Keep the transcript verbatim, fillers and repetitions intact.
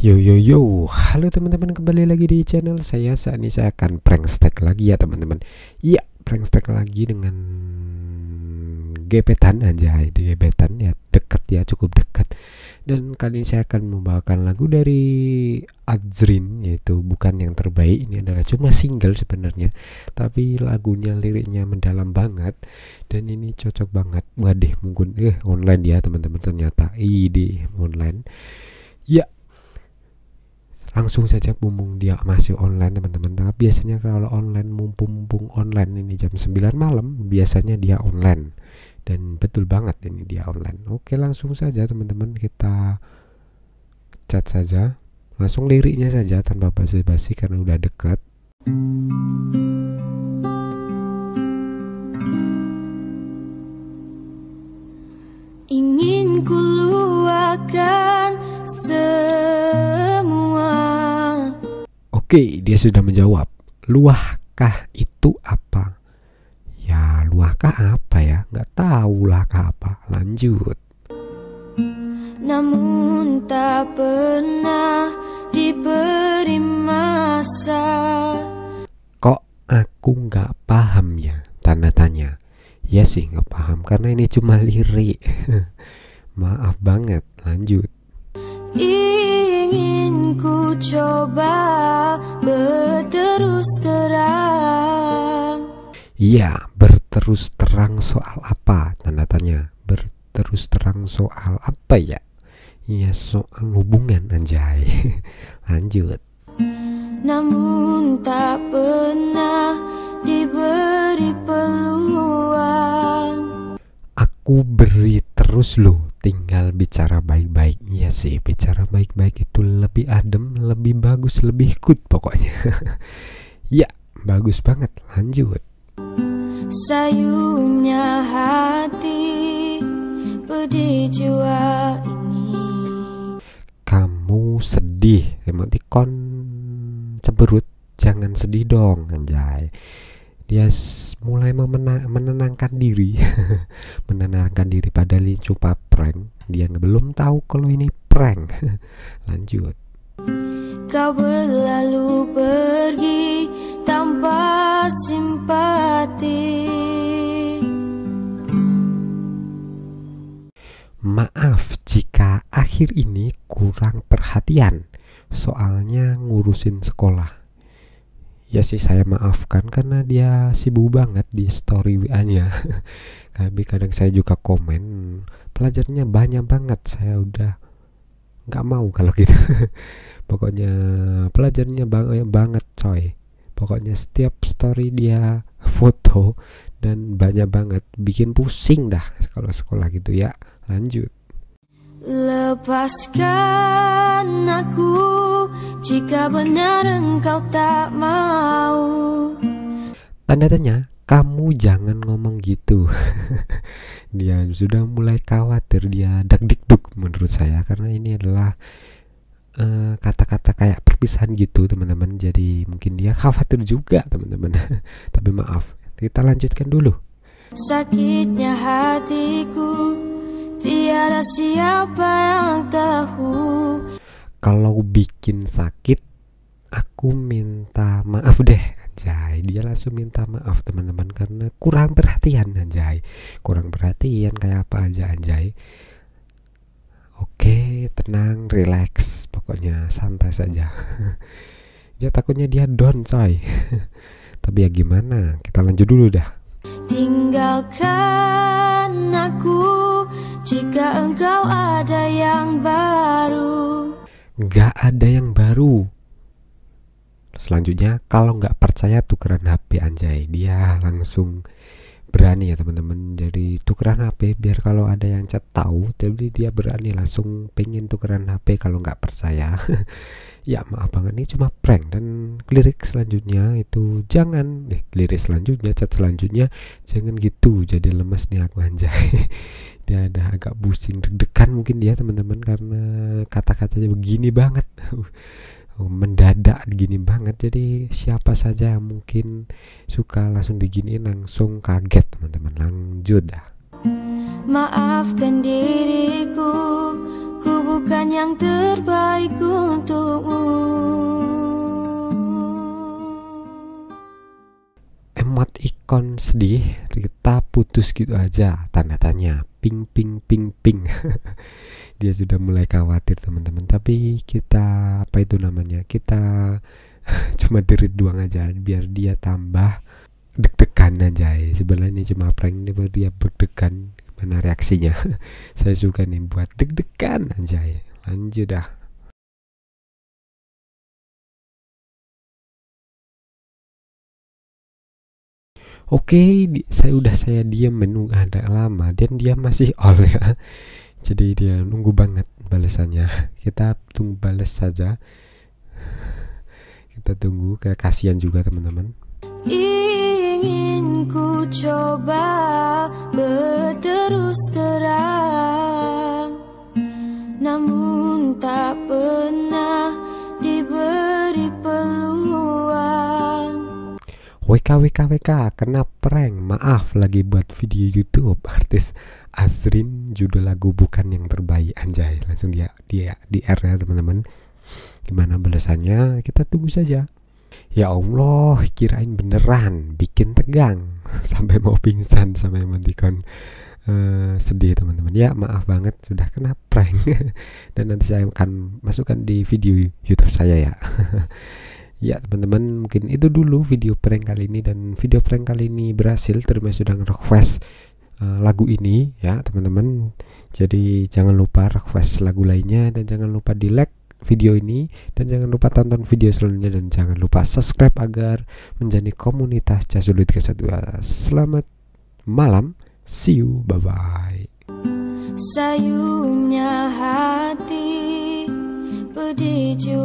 Yo yo yo, halo teman-teman, kembali lagi di channel saya. Saat ini saya akan prank stack lagi ya teman-teman. Iya, prank stack lagi dengan gebetan aja, di gebetan ya, dekat ya, cukup dekat. Dan kali ini saya akan membawakan lagu dari Azrin, yaitu Bukan Yang Terbaik. Ini adalah cuma single sebenarnya, tapi lagunya, liriknya mendalam banget, dan ini cocok banget. Waduh, mungkin eh online ya teman-teman, ternyata ide online. Ya, langsung saja, mumpung dia masih online teman-teman. Nah, biasanya kalau online, mumpung-mumpung online ini jam sembilan malam, biasanya dia online. Dan betul banget ini dia online. Oke, langsung saja teman-teman, kita chat saja. Langsung liriknya saja tanpa basa-basi karena udah dekat. Ingin ku luahkan semua. Oke, dia sudah menjawab. Luahkah itu apa? Ya, luahkah apa ya? Nggak tahu luahkah apa. Lanjut. Namun tak pernah diberi masa. Kok aku nggak paham ya? Tanda tanya. Ya sih, nggak paham karena ini cuma lirik. Maaf banget. Lanjut. Ingin ku coba berterus terang. Iya, berterus terang soal apa? Tanda tanya. Berterus terang soal apa ya? Iya, soal hubungan anjay. Lanjut. Namun tak pernah diberi peluang. Aku beri terus loh, tinggal bicara baik-baik. Iya sih, bicara baik-baik itu lebih adem, lebih bagus, lebih good pokoknya. Ya, bagus banget. Lanjut. Sayunya hati, pedih jiwa ini. Kamu sedih, emoticon cemberut, jangan sedih dong anjay. Dia mulai memena- menenangkan diri. Menenangkan diri, padahal ini cuma prank. Dia belum tahu kalau ini prank. Lanjut. Kau berlalu pergi tanpa simpati. Maaf jika akhir ini kurang perhatian, soalnya ngurusin sekolah. Ya sih, saya maafkan karena dia sibuk banget di story W A-nya. Tapi kadang saya juga komen, pelajarannya banyak banget. Saya udah nggak mau kalau gitu. Pokoknya pelajarannya banyak banget coy. Pokoknya setiap story dia foto dan banyak banget, bikin pusing dah kalau sekolah gitu ya. Lanjut. Lepaskan aku jika benar engkau tak mau. Tanda tanya, kamu jangan ngomong gitu. Dia sudah mulai khawatir, dia dak-dikduk menurut saya, karena ini adalah uh, kata-kata kayak perpisahan gitu teman-teman. Jadi mungkin dia khawatir juga teman-teman. Tapi maaf, kita lanjutkan dulu. Sakitnya hatiku, tiada siapa yang tahu. Kalau bikin sakit, aku minta maaf deh anjay. Dia langsung minta maaf teman-teman karena kurang perhatian anjay. Kurang perhatian kayak apa aja anjay. Oke, tenang, relax, pokoknya santai saja. Dia takutnya dia down coy. Tapi ya gimana, kita lanjut dulu dah. Tinggalkan aku jika engkau ada yang baru. Gak ada yang baru. Selanjutnya, kalau nggak percaya tukeran H P anjay. Dia langsung berani ya teman-teman. Jadi tukeran H P biar kalau ada yang chat tahu. Jadi dia berani langsung pengen tukeran H P kalau nggak percaya. Ya maaf banget, ini cuma prank. Dan lirik selanjutnya itu jangan eh, lirik selanjutnya, chat selanjutnya jangan gitu, jadi lemes nih aku anjay. Dia ada agak pusing, deg-degan mungkin dia teman-teman, karena kata-katanya begini banget. Mendadak gini banget, jadi siapa saja yang mungkin suka langsung diginiin langsung kaget teman-teman. Lanjut dah. Maafkan diriku, ku bukannya yang terbaik untukmu. Emot ikon sedih, kita putus gitu aja, tanda tanya, ping ping ping ping. Dia sudah mulai khawatir teman-teman, tapi kita apa itu namanya, kita cuma derit doang aja biar dia tambah deg-degan aja. Sebenarnya cuma prank nih biar dia deg-degan. Gimana reaksinya? Saya suka nih buat deg-degan aja. Lanjut dah. Oke, di, saya udah saya diam menunggu agak lama dan dia masih all ya. Jadi dia nunggu banget balasannya. Kita tunggu balas saja. Kita tunggu, kayak kasihan juga teman-teman. Ingin ku coba berterus terang, namun tak pernah diberi peluang. W K W K W K kena prank, maaf lagi buat video YouTube. Artis Azrin, judul lagu bukan yang terbaik. Anjay, langsung dia dia di R ya teman-teman. Gimana balasannya? Kita tunggu saja. Ya Allah, kirain beneran, bikin tegang sampai mau pingsan, sampai emoticon uh, sedih teman-teman. Ya maaf banget sudah kena prank. Dan nanti saya akan masukkan di video YouTube saya ya. Ya teman-teman, mungkin itu dulu video prank kali ini, dan video prank kali ini berhasil, terima sudah request uh, lagu ini ya teman-teman. Jadi jangan lupa request lagu lainnya, dan jangan lupa di like video ini, dan jangan lupa tonton video selanjutnya, dan jangan lupa subscribe agar menjadi komunitas Casulit Kesatuan. Selamat malam, see you, bye bye. Sayunya hati, pedih